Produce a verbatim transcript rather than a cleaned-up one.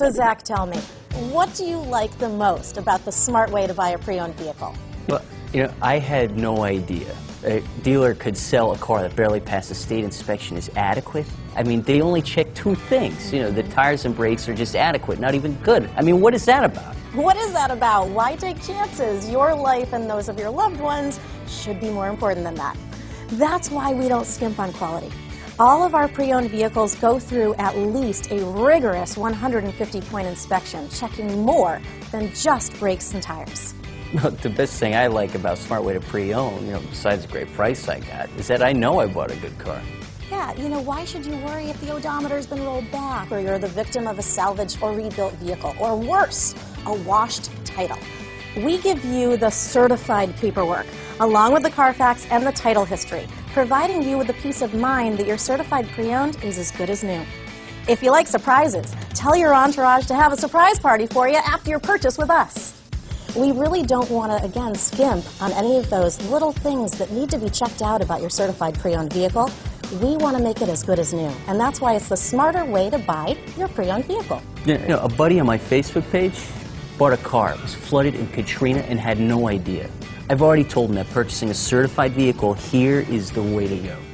So Zach, tell me, what do you like the most about the smart way to buy a pre-owned vehicle? Well, you know, I had no idea a dealer could sell a car that barely passed the state inspection as adequate. I mean, they only check two things. You know, the tires and brakes are just adequate, not even good. I mean, what is that about? What is that about? Why take chances? Your life and those of your loved ones should be more important than that. That's why we don't skimp on quality. All of our pre-owned vehicles go through at least a rigorous one hundred fifty point inspection, checking more than just brakes and tires. The best thing I like about Smart Way to Pre-Own, you know, besides the great price I got, is that I know I bought a good car. Yeah, you know, why should you worry if the odometer's been rolled back, or you're the victim of a salvaged or rebuilt vehicle, or worse, a washed title? We give you the certified paperwork, along with the Carfax and the title history, providing you with the peace of mind that your certified pre-owned is as good as new. If you like surprises, tell your entourage to have a surprise party for you after your purchase with us. We really don't want to, again, skimp on any of those little things that need to be checked out about your certified pre-owned vehicle. We want to make it as good as new, and that's why it's the smarter way to buy your pre-owned vehicle. You know, a buddy on my Facebook page bought a car. It was flooded in Katrina and had no idea. I've already told him that purchasing a certified vehicle here is the way to go.